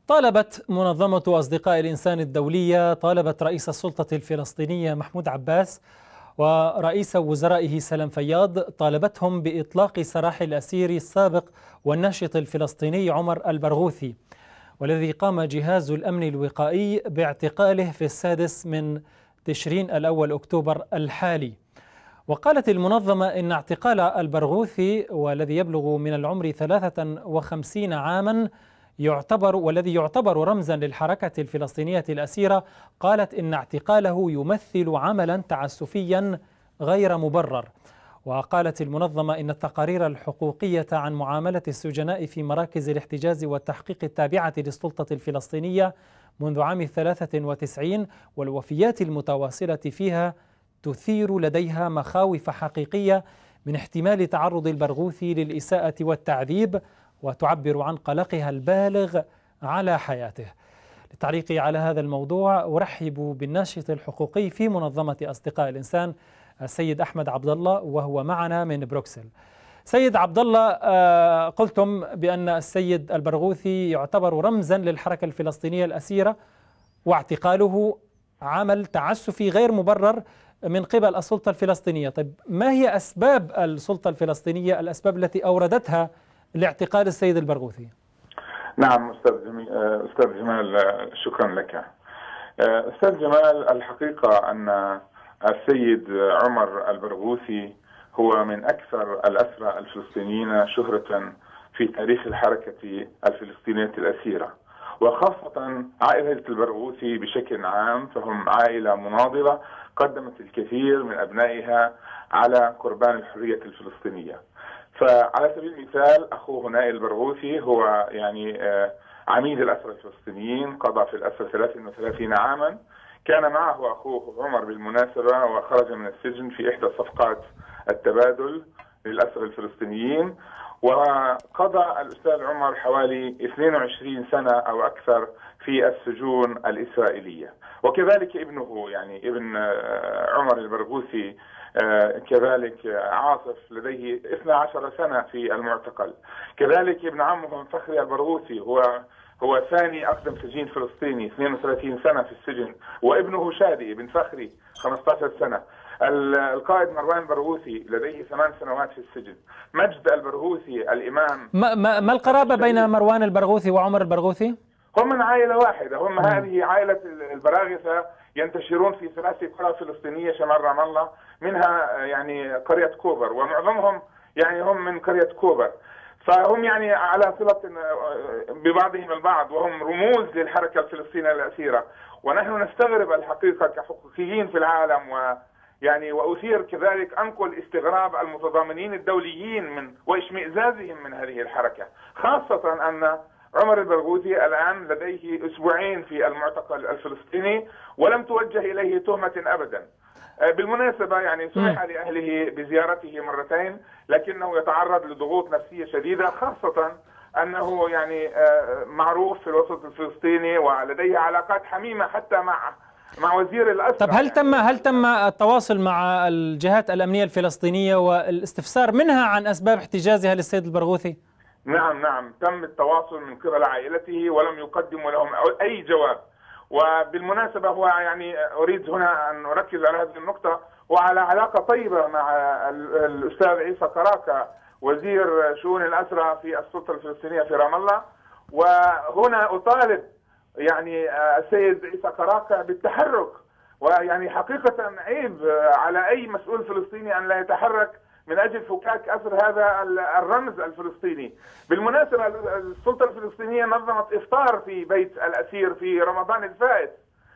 طالبت منظمة أصدقاء الإنسان الدولية طالبت رئيس السلطة الفلسطينية محمود عباس ورئيس وزرائه سلام فياض، طالبتهم بإطلاق سراح الأسير السابق والناشط الفلسطيني عمر البرغوثي، والذي قام جهاز الأمن الوقائي باعتقاله في السادس من تشرين الأول أكتوبر الحالي. وقالت المنظمة إن اعتقال البرغوثي والذي يبلغ من العمر ثلاثة وخمسين عاما يعتبر والذي يعتبر رمزا للحركة الفلسطينية الأسيرة، قالت إن اعتقاله يمثل عملا تعسفيا غير مبرر. وقالت المنظمة إن التقارير الحقوقية عن معاملة السجناء في مراكز الاحتجاز والتحقيق التابعة للسلطة الفلسطينية منذ عام ثلاثة وتسعين والوفيات المتواصلة فيها تثير لديها مخاوف حقيقية من احتمال تعرض البرغوثي للإساءة والتعذيب، وتعبر عن قلقها البالغ على حياته. للتعليق على هذا الموضوع أرحب بالناشط الحقوقي في منظمة أصدقاء الإنسان السيد أحمد عبد الله، وهو معنا من بروكسل. سيد عبد الله، قلتم بأن السيد البرغوثي يعتبر رمزا للحركة الفلسطينية الأسيرة واعتقاله عمل تعسفي غير مبرر من قبل السلطة الفلسطينية. طيب ما هي أسباب السلطة الفلسطينية، الأسباب التي أوردتها لاعتقال السيد البرغوثي؟ نعم أستاذ جميل، أستاذ جمال، شكرا لك. أستاذ جمال، الحقيقة أن السيد عمر البرغوثي هو من أكثر الأسرى الفلسطينيين شهرة في تاريخ الحركة الفلسطينية الأسيرة، وخاصة عائلة البرغوثي بشكل عام، فهم عائلة مناضلة قدمت الكثير من أبنائها على قربان الحرية الفلسطينية. فعلى سبيل المثال أخوه نائل البرغوثي هو يعني عميد الأسرى الفلسطينيين، قضى في الأسرى ثلاثة وثلاثين عاما. كان معه أخوه عمر بالمناسبة وخرج من السجن في إحدى صفقات التبادل للأسرى الفلسطينيين، وقضى الأستاذ عمر حوالي اثنين وعشرين سنة أو أكثر في السجون الإسرائيلية. وكذلك ابنه يعني ابن عمر البرغوثي كذلك عاصف لديه اثنتي عشرة سنة في المعتقل. كذلك ابن عمهم فخري البرغوثي هو هو ثاني أقدم سجين فلسطيني، اثنين وثلاثين سنة في السجن، وابنه شادي ابن فخري خمسة عشر سنة. القائد مروان البرغوثي لديه ثمان سنوات في السجن. مجد البرغوثي الإمام. ما, ما, ما القرابة بين مروان البرغوثي وعمر البرغوثي؟ هم من عائلة واحدة، هم م. هذه عائلة البراغثة ينتشرون في ثلاث قرى فلسطينية شمال رام الله، منها يعني قرية كوبر، ومعظمهم يعني هم من قرية كوبر، فهم يعني على صلة ببعضهم البعض، وهم رموز للحركة الفلسطينية الأسيرة. ونحن نستغرب الحقيقة كحقوقيين في العالم، و يعني وأثير كذلك أنقل استغراب المتضامنين الدوليين من واشمئزازهم من هذه الحركة، خاصة أن عمر البرغوثي الآن لديه أسبوعين في المعتقل الفلسطيني ولم توجه إليه تهمة أبدا. بالمناسبة يعني سمح لأهله بزيارته مرتين، لكنه يتعرض لضغوط نفسية شديدة، خاصة أنه يعني معروف في الوسط الفلسطيني ولديه علاقات حميمة حتى مع مع وزير الأسرى. طب هل تم هل تم التواصل مع الجهات الأمنية الفلسطينية والاستفسار منها عن أسباب احتجازها للسيد البرغوثي؟ نعم نعم تم التواصل من قبل عائلته ولم يقدموا لهم أي جواب. وبالمناسبة هو يعني أريد هنا أن أركز على هذه النقطة، وعلى علاقة طيبة مع الأستاذ عيسى كراكة وزير شؤون الأسرى في السلطة الفلسطينية في رام الله. وهنا أطالب يعني السيد عيسى كراكة بالتحرك، ويعني حقيقة عيب على أي مسؤول فلسطيني أن لا يتحرك من أجل فكاك أسر هذا الرمز الفلسطيني. بالمناسبة السلطة الفلسطينية نظمت إفطار في بيت الأسير في رمضان الفائت،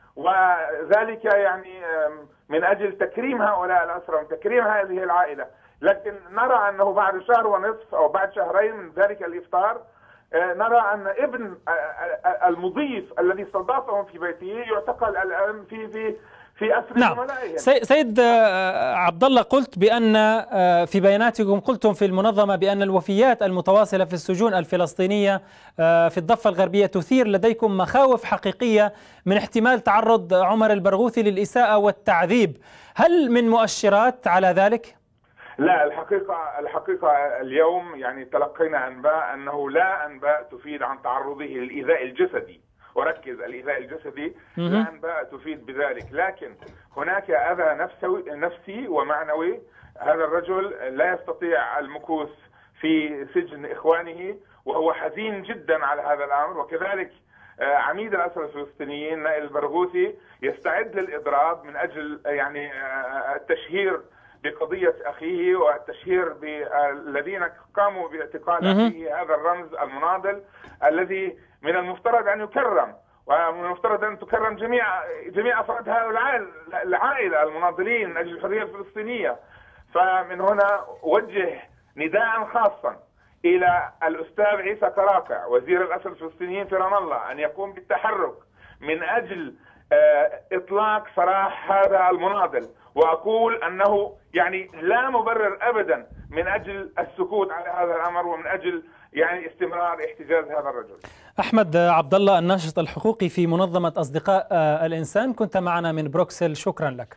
وذلك يعني من أجل تكريم هؤلاء الأسرى وتكريم هذه العائلة. لكن نرى أنه بعد شهر ونصف أو بعد شهرين من ذلك الإفطار نرى أن ابن المضيف الذي استضافهم في بيته يعتقل الآن في في في أسر نعم. زملائهم. سيد عبد الله، قلت بأن في بياناتكم قلتم في المنظمة بأن الوفيات المتواصلة في السجون الفلسطينية في الضفة الغربية تثير لديكم مخاوف حقيقية من احتمال تعرض عمر البرغوثي للإساءة والتعذيب، هل من مؤشرات على ذلك؟ لا، الحقيقة الحقيقة اليوم يعني تلقينا أنباء أنه لا أنباء تفيد عن تعرضه للإيذاء الجسدي. أركز الإيذاء الجسدي لا أنباء تفيد بذلك، لكن هناك أذى نفسي نفسي ومعنوي. هذا الرجل لا يستطيع المكوث في سجن إخوانه وهو حزين جدا على هذا الأمر. وكذلك عميد الأسرى الفلسطينيين نائل البرغوثي يستعد للإضراب من أجل يعني التشهير بقضية أخيه والتشهير بالذين قاموا باعتقال أخيه، هذا الرمز المناضل الذي من المفترض أن يكرم، ومن المفترض أن تكرم جميع جميع أفراد هؤلاء العائلة المناضلين من أجل الحرية الفلسطينية. فمن هنا أوجه نداء خاصا إلى الأستاذ عيسى كراكع وزير الأسرى الفلسطينيين في رام الله أن يقوم بالتحرك من أجل إطلاق سراح هذا المناضل. وأقول أنه يعني لا مبرر أبدا من أجل السكوت على هذا الأمر ومن أجل يعني استمرار احتجاز هذا الرجل. أحمد عبد الله الناشط الحقوقي في منظمة أصدقاء الإنسان، كنت معنا من بروكسل، شكرا لك.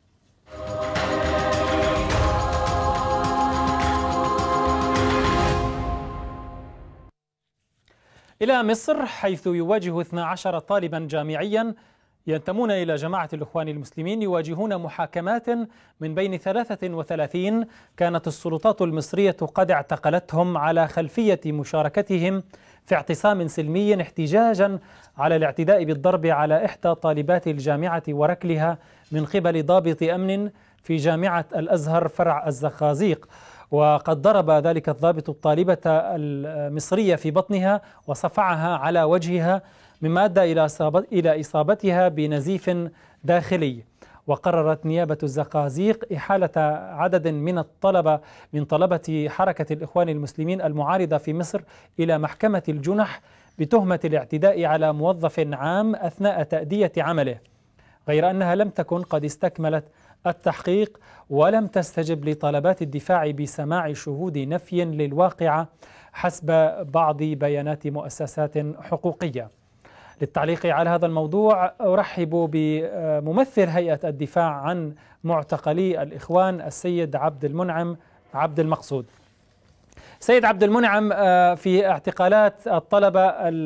إلى مصر، حيث يواجه اثنا عشر طالبا جامعيا ينتمون إلى جماعة الإخوان المسلمين يواجهون محاكمات من بين ثلاثة وثلاثين كانت السلطات المصرية قد اعتقلتهم على خلفية مشاركتهم في اعتصام سلمي احتجاجا على الاعتداء بالضرب على إحدى طالبات الجامعة وركلها من قبل ضابط أمن في جامعة الأزهر فرع الزقازيق. وقد ضرب ذلك الضابط الطالبة المصرية في بطنها وصفعها على وجهها، مما أدى إلى إصابتها بنزيف داخلي. وقررت نيابة الزقازيق إحالة عدد من الطلبة من طلبة حركة الإخوان المسلمين المعارضة في مصر إلى محكمة الجنح بتهمة الاعتداء على موظف عام أثناء تأدية عمله، غير أنها لم تكن قد استكملت التحقيق ولم تستجب لطلبات الدفاع بسماع شهود نفي للواقعة حسب بعض بيانات مؤسسات حقوقية. للتعليق على هذا الموضوع أرحب بممثل هيئة الدفاع عن معتقلي الإخوان السيد عبد المنعم عبد المقصود. سيد عبد المنعم، في اعتقالات الطلبة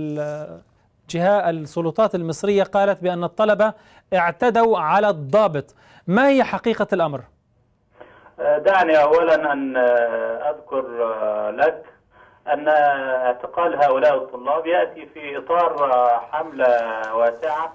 الجهة السلطات المصرية قالت بأن الطلبة اعتدوا على الضابط، ما هي حقيقة الأمر؟ دعني أولا أن أذكر لك أن اعتقال هؤلاء الطلاب يأتي في إطار حملة واسعة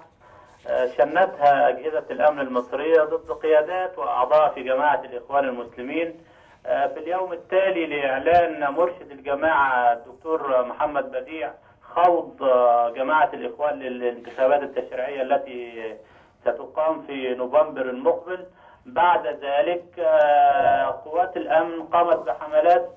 شنتها أجهزة الأمن المصرية ضد قيادات وأعضاء في جماعة الإخوان المسلمين في اليوم التالي لإعلان مرشد الجماعة الدكتور محمد بديع خوض جماعة الإخوان للانتخابات التشريعية التي ستقام في نوفمبر المقبل. بعد ذلك قوات الأمن قامت بحملات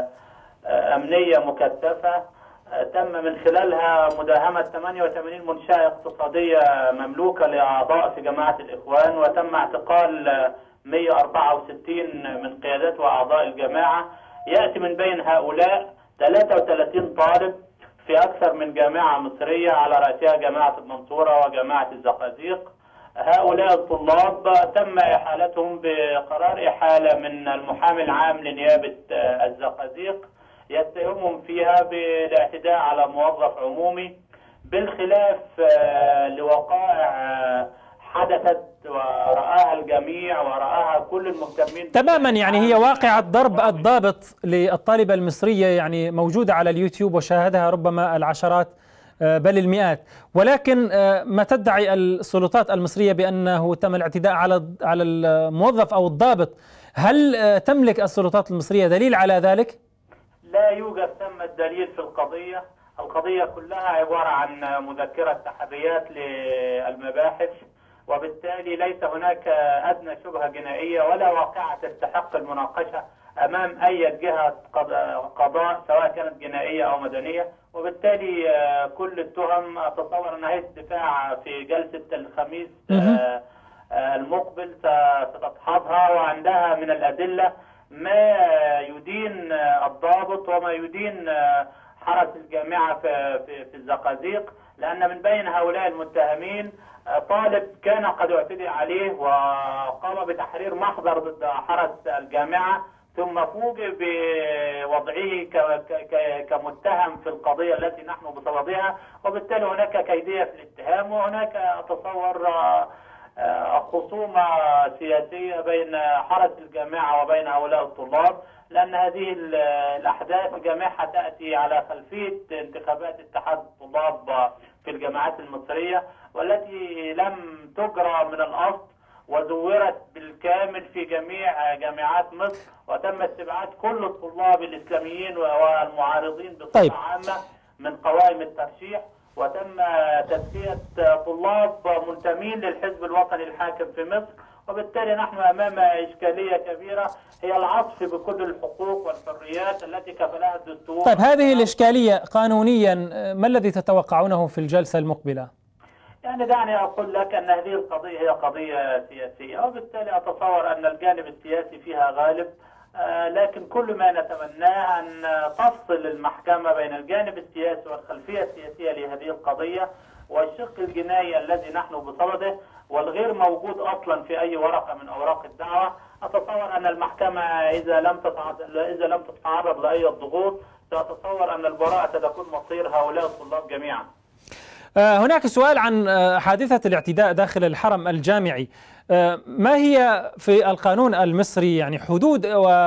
أمنية مكثفة تم من خلالها مداهمة ثمانية وثمانين منشأة اقتصادية مملوكة لأعضاء في جماعة الإخوان، وتم اعتقال مئة وأربعة وستين من قيادات وأعضاء الجماعة. يأتي من بين هؤلاء ثلاثة وثلاثين طالب في أكثر من جامعة مصرية على رأسها جامعة المنصورة وجامعة الزقازيق. هؤلاء الطلاب تم إحالتهم بقرار إحالة من المحامي العام لنيابة الزقازيق يتهمهم فيها بالاعتداء على موظف عمومي، بالخلاف لوقائع حدثت ورآها الجميع ورآها كل المهتمين تماما. يعني هي واقعة ضرب الضابط للطالبة المصرية يعني موجودة على اليوتيوب وشاهدها ربما العشرات بل المئات، ولكن ما تدعي السلطات المصرية بأنه تم الاعتداء على على الموظف أو الضابط، هل تملك السلطات المصرية دليل على ذلك؟ لا يوجد ثم الدليل في القضية. القضية كلها عبارة عن مذكرة تحريات للمباحث، وبالتالي ليس هناك أدنى شبهة جنائية ولا واقعة تستحق المناقشة أمام أي جهة قضاء سواء كانت جنائية أو مدنية. وبالتالي كل التهم أتصور أن هيئة الدفاع في جلسة الخميس المقبل ستدحضها وعندها من الأدلة ما يدين الضابط وما يدين حرس الجامعة في في الزقازيق، لأن من بين هؤلاء المتهمين طالب كان قد اعتدي عليه وقام بتحرير محضر ضد حرس الجامعة، ثم فوجئ بوضعه كمتهم في القضية التي نحن بصددها، وبالتالي هناك كيدية في الاتهام، وهناك أتصور خصومة سياسية بين حرس الجامعة وبين هؤلاء الطلاب، لأن هذه الأحداث جميعها تأتي على خلفية انتخابات اتحاد الطلاب في الجامعات المصرية، والتي لم تجرى من الأصل وزورت بالكامل في جميع جامعات مصر، وتم استبعاد كل الطلاب الإسلاميين والمعارضين بصفة طيب. عامة من قوائم الترشيح، وتم تزكية طلاب منتمين للحزب الوطني الحاكم في مصر، وبالتالي نحن أمام إشكالية كبيرة هي العطف بكل الحقوق والحريات التي كفلها الدستور. طيب هذه الإشكالية قانونيا ما الذي تتوقعونه في الجلسة المقبلة؟ يعني دعني أقول لك أن هذه القضية هي قضية سياسية، وبالتالي أتصور أن الجانب السياسي فيها غالب، آه لكن كل ما نتمناه أن تفصل المحكمة بين الجانب السياسي والخلفية السياسية لهذه القضية والشق الجنائي الذي نحن بصدده والغير موجود أصلا في أي ورقة من أوراق الدعوة. أتصور أن المحكمة إذا لم إذا لم تتعرض لأي ضغوط سأتصور أن البراءة تكون مصير هؤلاء الطلاب جميعا. هناك سؤال عن حادثة الاعتداء داخل الحرم الجامعي، ما هي في القانون المصري يعني حدود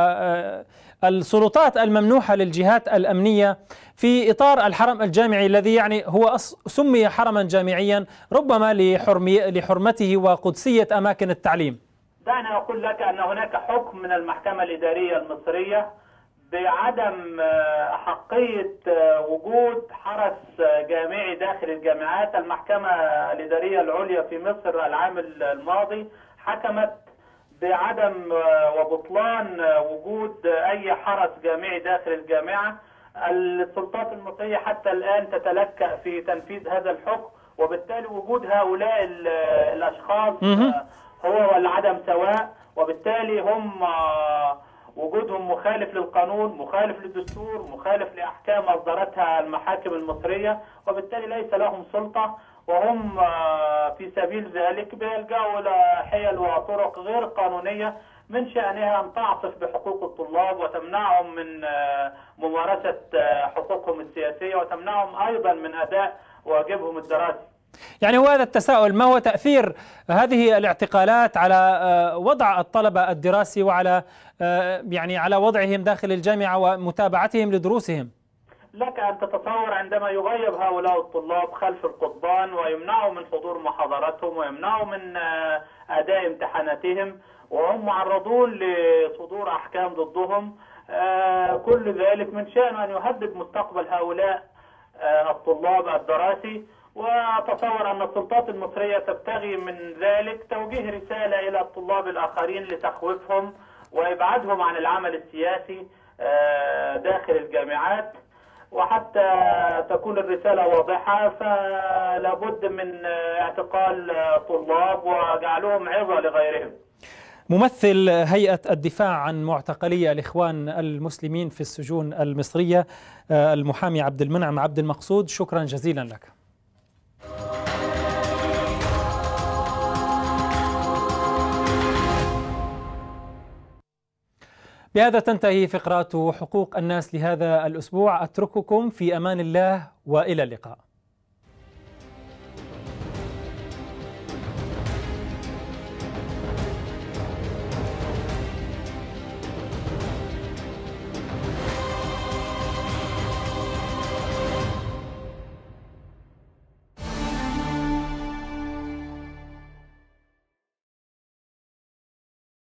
والسلطات الممنوحة للجهات الأمنية في إطار الحرم الجامعي الذي يعني هو سمي حرما جامعيا ربما لحرمته وقدسية أماكن التعليم؟ دعني أقول لك أن هناك حكم من المحكمة الإدارية المصرية بعدم حقية وجود حرس جامعي داخل الجامعات. المحكمة الإدارية العليا في مصر العام الماضي حكمت بعدم وبطلان وجود أي حرس جامعي داخل الجامعة. السلطات المصرية حتى الآن تتلكأ في تنفيذ هذا الحكم، وبالتالي وجود هؤلاء الأشخاص هو والعدم سواء، وبالتالي هم وجودهم مخالف للقانون، مخالف للدستور، مخالف لأحكام أصدرتها المحاكم المصرية، وبالتالي ليس لهم سلطة، وهم في سبيل ذلك بيلجأوا إلى حيل وطرق غير قانونية من شأنها أن تعصف بحقوق الطلاب وتمنعهم من ممارسة حقوقهم السياسية وتمنعهم أيضا من أداء واجبهم الدراسي. يعني هو هذا التساؤل، ما هو تأثير هذه الاعتقالات على وضع الطلبة الدراسي وعلى يعني على وضعهم داخل الجامعة ومتابعتهم لدروسهم؟ لك أن تتصور عندما يغيب هؤلاء الطلاب خلف القضبان ويمنعوا من حضور محاضراتهم ويمنعوا من أداء امتحاناتهم وهم معرضون لصدور أحكام ضدهم، كل ذلك من شأن أن يهدد مستقبل هؤلاء الطلاب الدراسي. وأتصور أن السلطات المصرية تبتغي من ذلك توجيه رسالة إلى الطلاب الآخرين لتخويفهم وإبعادهم عن العمل السياسي داخل الجامعات، وحتى تكون الرسالة واضحة فلا بد من اعتقال طلاب وجعلهم عظة لغيرهم. ممثل هيئة الدفاع عن معتقلي الإخوان المسلمين في السجون المصرية المحامي عبد المنعم عبد المقصود، شكرا جزيلا لك. بهذا تنتهي فقرات حقوق الناس لهذا الأسبوع، أترككم في أمان الله وإلى اللقاء.